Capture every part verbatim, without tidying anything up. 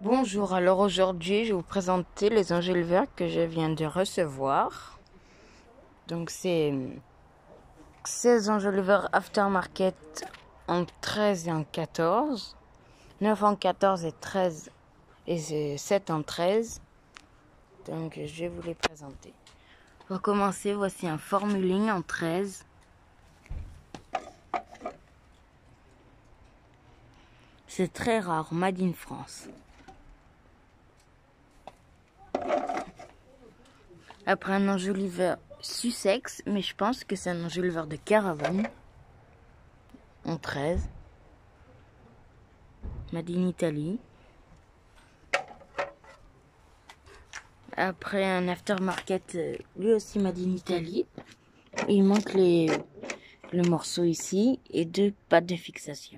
Bonjour, alors aujourd'hui je vais vous présenter les enjoliveurs que je viens de recevoir. Donc c'est seize enjoliveurs aftermarket en treize et en quatorze, neuf en quatorze et treize et sept en treize. Donc je vais vous les présenter. Pour commencer, voici un formuling en treize. C'est très rare, made in France. Après un enjoliveur Sussex, mais je pense que c'est un enjoliveur de caravane en treize, made in Italy. Après un aftermarket, lui aussi made in Italy. Il manque les, le morceau ici et deux pattes de fixation.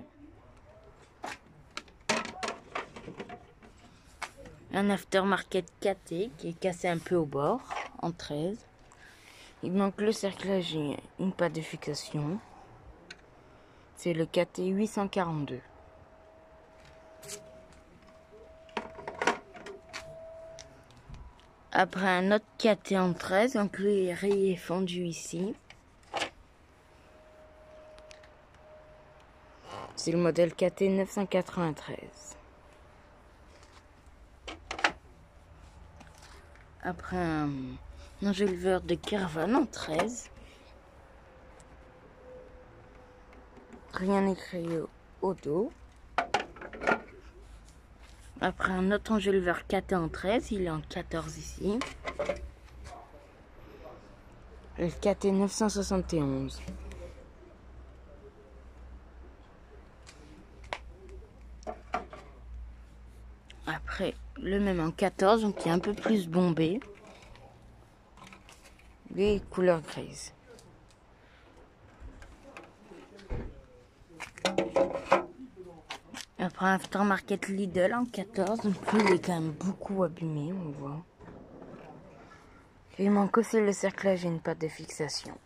Un aftermarket K T qui est cassé un peu au bord en treize. Il manque le cerclage et une patte de fixation. C'est le K T huit cent quarante-deux. Après un autre K T en treize, donc lui est rayé et fondu ici. C'est le modèle K T neuf cent quatre-vingt-treize. Après un enjoliveur de caravane en treize. Rien écrit au, au dos. Après un autre enjoliveur K T en treize, il est en quatorze ici. Le K T neuf cent soixante et onze. Après, le même en quatorze, donc il est un peu plus bombé. Les couleurs grises. Après un aftermarket Lidl en quatorze, donc lui il est quand même beaucoup abîmé, on voit. Et il manque aussi le cerclage et une patte de fixation.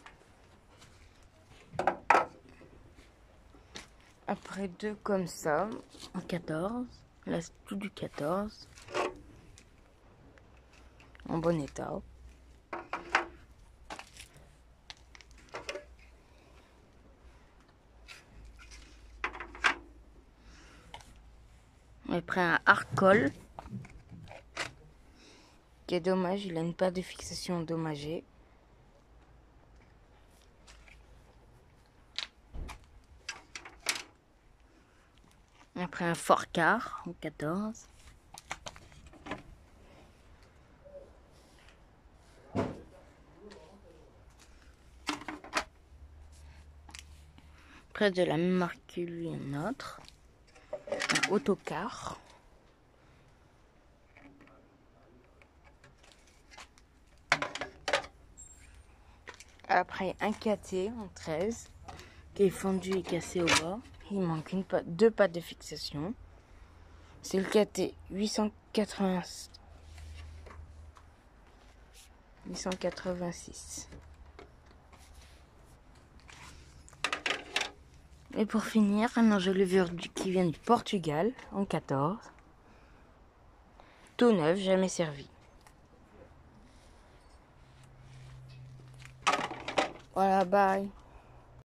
Après deux comme ça, en quatorze, là c'est tout du quatorze, en bon état. Après un Arcol, qui est dommage, il a une patte de fixation endommagée. Après un Forcar en quatorze. Après de la même marque que lui, un autre. Un Autocar. Après un K T en treize, qui est fondu et cassé au bord. Il manque une patte, deux pattes de fixation. C'est le K T huit cent quatre-vingt-six. Et pour finir, un enjoliveur qui vient du Portugal en quatorze. Tout neuf, jamais servi. Voilà, bye.